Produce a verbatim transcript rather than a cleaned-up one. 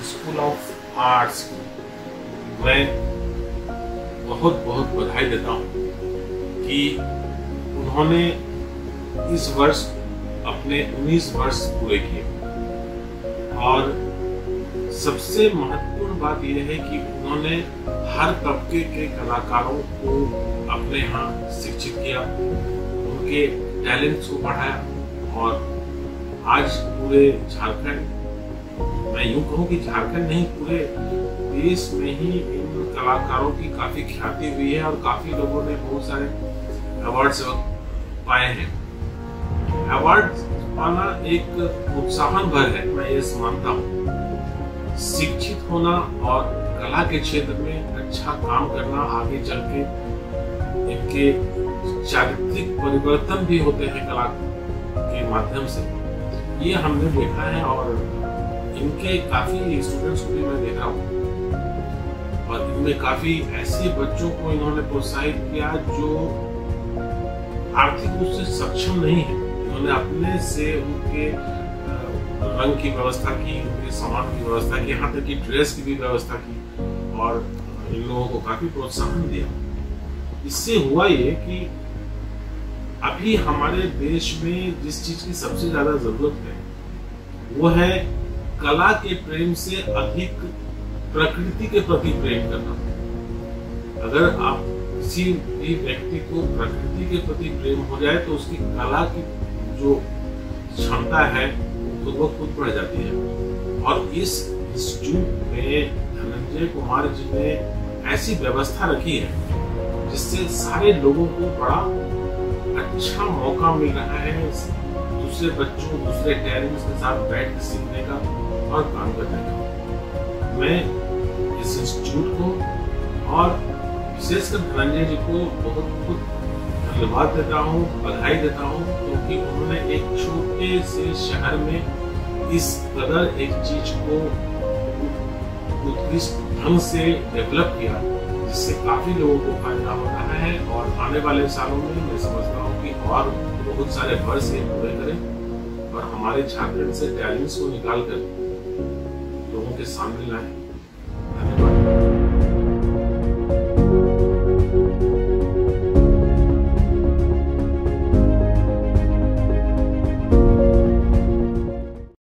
School of arts मैं बहुत बहुत बधाई देता हूँ कि उन्होंने इस वर्ष अपने उन्नीस वर्ष पूरे किए। और सबसे महत्वपूर्ण बात यह है कि उन्होंने हर तबके के कलाकारों को अपने यहाँ शिक्षित किया, उनके टैलेंट्स को बढ़ाया। और आज पूरे झारखंड, मैं यूं कहूँ कि झारखंड नहीं पूरे देश में ही इन कलाकारों की काफी ख्याति हुई है और काफी लोगों ने बहुत सारे अवार्ड्स पाए हैं। अवार्ड पाना एक उत्साहन भर है, मैं ये मानता हूँ। शिक्षित होना और कला के क्षेत्र में अच्छा काम करना आगे चल के इनके चारित्रिक परिवर्तन भी होते हैं कला के माध्यम से, ये हमने देखा है। और इनके काफी स्टूडेंट्स को भी मैं देख रहा हूँ और इनमें काफी ऐसे बच्चों को इन्होंने प्रोत्साहित किया जो आर्थिक रूप से सक्षम नहीं है। इन्होंने अपने से उनके रंग की व्यवस्था की, उनके सामान की व्यवस्था की, यहाँ तक कि ड्रेस की भी व्यवस्था की और इन लोगों को काफी प्रोत्साहन दिया। इससे हुआ ये कि अभी हमारे देश में जिस चीज की सबसे ज्यादा जरूरत है वो है कला के प्रेम से अधिक प्रकृति के प्रति प्रेम करना। अगर आप किसी भी व्यक्ति को प्रकृति के प्रति प्रेम हो जाए तो उसकी कला की जो क्षमता है तो वो खुद बढ़ जाती है। और इस इंस्टीट्यूट में धनंजय कुमार जी ने ऐसी व्यवस्था रखी है जिससे सारे लोगों को बड़ा अच्छा मौका मिल रहा है दूसरे बच्चों, दूसरे टैलेंट्स के साथ बैठ के सीखने का और काम करने का। मैं इस इंस्टीट्यूट को और विशेषकर धनंजय जी को बहुत बहुत धन्यवाद देता हूँ, बधाई देता हूँ, क्योंकि उन्होंने एक छोटे से शहर में इस कदर एक चीज को उत्कृष्ट ढंग से डेवलप किया जिससे काफी लोगों को फायदा हो रहा है। और आने वाले सालों में मैं समझता हूँ कि और बहुत सारे वर्ष ये पूरे करें और हमारे झारखंड से टैलेंट्स को निकाल कर लोगों के सामने लाएं।